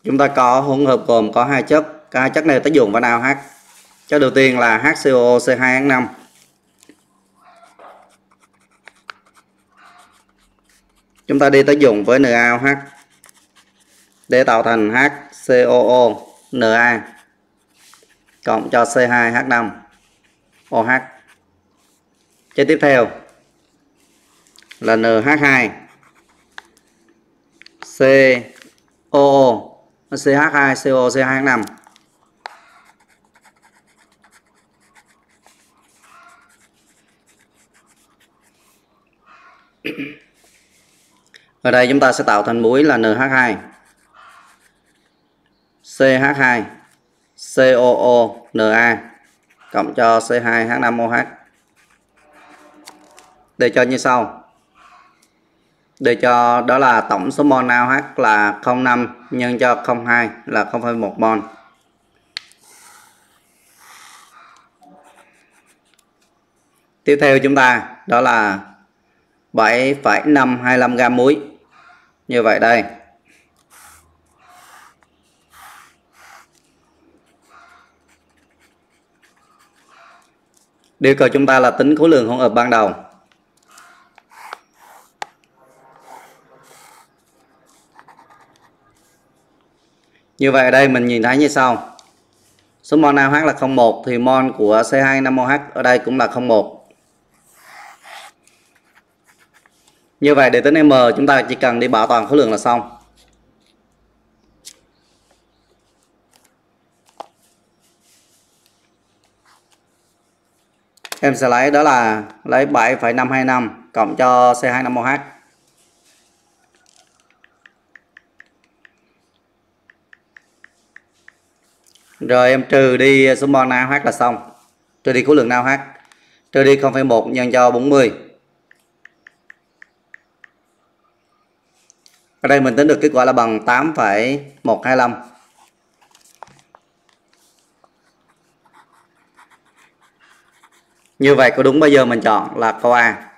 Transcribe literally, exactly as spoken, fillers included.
Chúng ta có hỗn hợp gồm có hai chất, cả hai chất này tác dụng với nào H. Chất đầu tiên là hát xê o o xê hai hát năm. Chúng ta đi tác dụng với NaOH để tạo thành hát xê o o Na cộng cho xê hai hát năm ô hát. Chất tiếp theo là en hát hai xê o o xê hát hai xê o xê hai hát năm. Ở đây chúng ta sẽ tạo thành muối là en hát hai xê hát hai xê o o Na cộng cho xê hai hát năm ô hát. Để cho như sau. Để cho đó là tổng số mol NaOH là không phẩy năm nhân cho không phẩy hai là không phẩy một mol. Tiếp theo chúng ta đó là bảy phẩy năm hai lăm gam muối. Như vậy đây. Yêu cầu chúng ta là tính khối lượng hỗn hợp ban đầu. Như vậy ở đây mình nhìn thấy như sau. Số mol NaOH là không phẩy một thì mol của xê hai năm ô hát ở đây cũng là không phẩy một. Như vậy để tính M chúng ta chỉ cần đi bảo toàn khối lượng là xong. Em sẽ lấy đó là lấy bảy phẩy năm hai năm cộng cho xê hai năm ô hát. Rồi em trừ đi số mol NaOH là xong. Trừ đi khối lượng NaOH. Trừ đi không phẩy một nhân cho bốn mươi. Ở đây mình tính được kết quả là bằng tám phẩy một hai lăm. Như vậy có đúng bây giờ mình chọn là câu A.